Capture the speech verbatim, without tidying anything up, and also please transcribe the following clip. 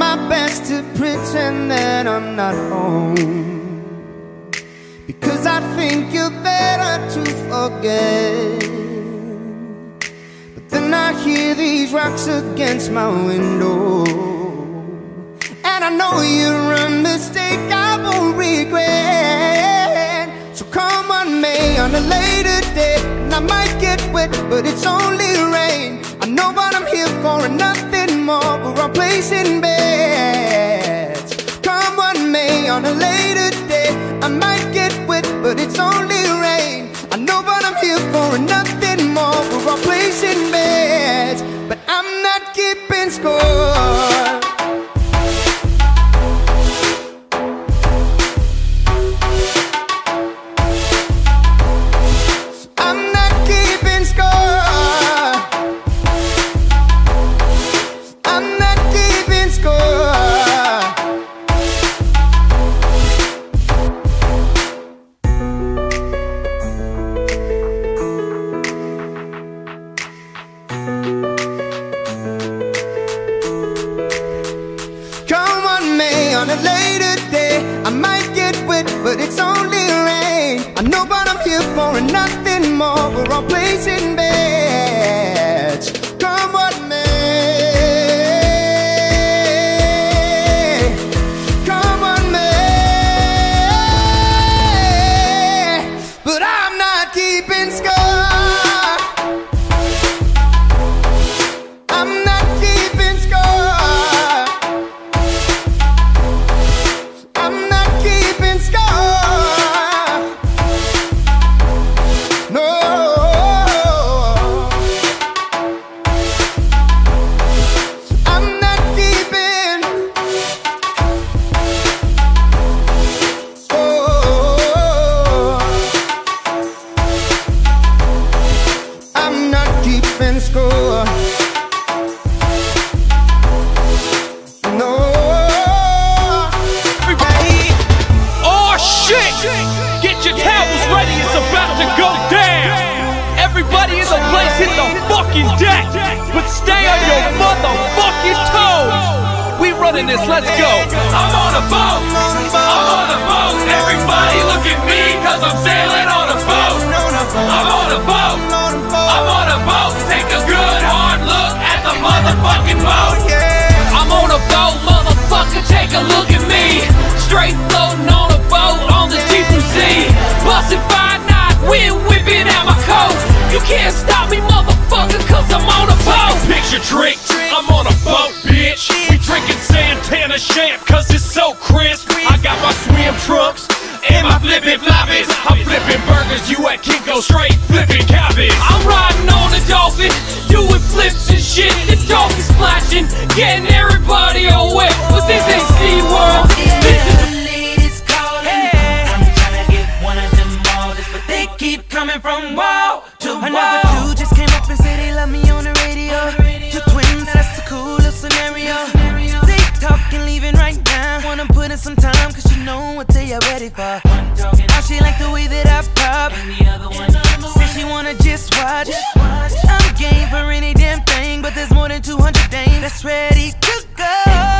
my best to pretend that I'm not home, because I think you're better to forget. But then I hear these rocks against my window, and I know you're a mistake I won't regret. So come on, May, on a later day, and I might get wet, but it's only rain. I know what I'm here for and nothing more. We're all placing bets. Come on, May, on a later day, I might get wet, but it's only rain. I know what I'm here for and nothing more. We're all placing bets, but I'm not keeping score. On a later day, I might get wet, but it's only rain. I know what I'm here for and nothing more. We're all placing bets. Come on, May. Come on, May. But I'm not keeping score. I'm not keeping score. Score. No. Everybody. Oh shit! Get your towels ready, it's about to go down. Everybody in the place hit the fucking deck, but stay on your motherfucking toes. We running this, let's go. I'm on a boat. I'm on a boat. Everybody look at me, cause I'm sailing on a boat. I'm on a boat. I'm on a boat. Take a good hard look at the motherfucking boat. I'm on a boat, motherfucker, take a look at me. Straight floating on a boat on the deep blue sea. Bustin' five knot, wind whipping out my coat. You can't stop me, motherfucker, cause I'm on a boat. Picture trick, I'm on a boat, bitch. We drinking Santana champ, cause it's so crisp. I got my swim trunks and my flippin' floppies. I'm flipping burgers, you at Kinko, straight flipping cabbage. I'm riding on a dolphin, doing flips and shit. The dolphin splashing, getting everybody all wet. But this ain't SeaWorld. This is the ladies calling. Hey. I'm trying to get one of them models, but they keep coming from wall to wall. Another dude just came up and said they love me on the radio. Two twins, that's the coolest scenario. They talking, leaving right now. Wanna put in some time, cause you know what they are ready for. Now she like the way that I pop, said she wanna just watch. I'm game for any damn thing, but there's more than two hundred dames that's ready to go.